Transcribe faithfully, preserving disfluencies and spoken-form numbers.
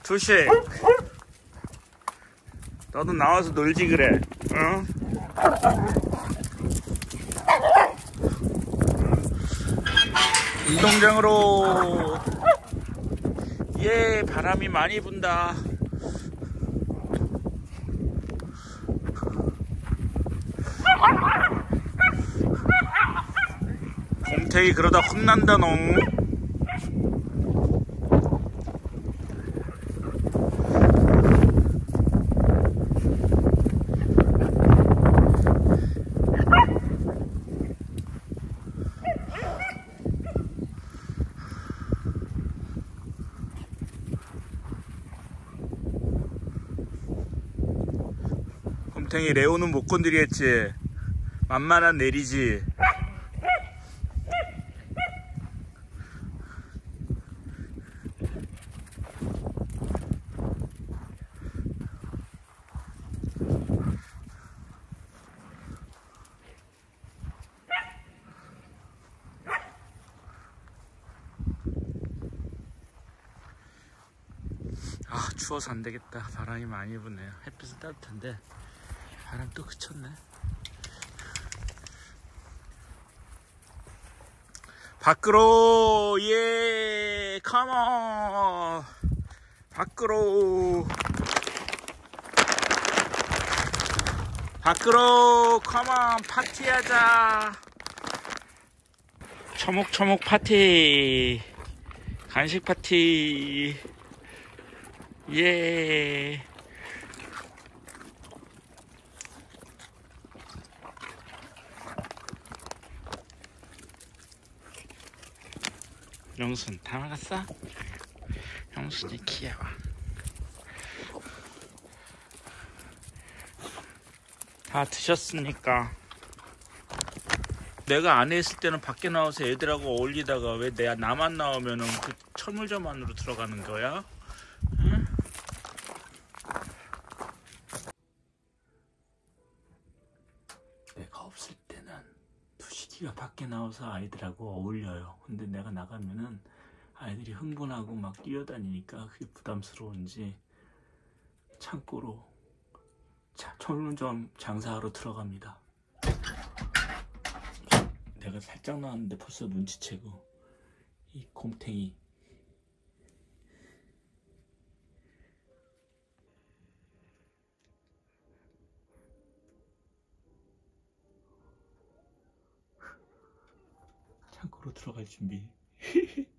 투식, 너도 나와서 놀지 그래. 응? 운동장으로. 예, 바람이 많이 분다. 곰탱이 그러다 혼난다 너. 곰탱이 레오는 못 건드리겠지. 만만한 내리지. 아, 추워서 안 되겠다. 바람이 많이 부네요. 햇빛은 따뜻한데 바람 또 그쳤네. 밖으로. 예, 컴온. 밖으로. 밖으로 컴온. 파티하자. 초목초목 파티. 간식 파티. 예. 영순 다 나갔어? 영순이 귀여워. 다 드셨습니까? 내가 안에 있을 때는 밖에 나와서 애들하고 어울리다가 왜 내가 나만 나오면은 그 철물점 안으로 들어가는 거야? 응? 내가 없을 때는 투식이가 밖에 나와서 아이들하고 어울려요. 근데 내가 나가면은 아이들이 흥분하고 막 뛰어다니니까 그게 부담스러운지 창고로 철물점 장사하러 들어갑니다. 내가 살짝 나왔는데 벌써 눈치채고. 이 곰탱이. 창고로 들어갈 준비.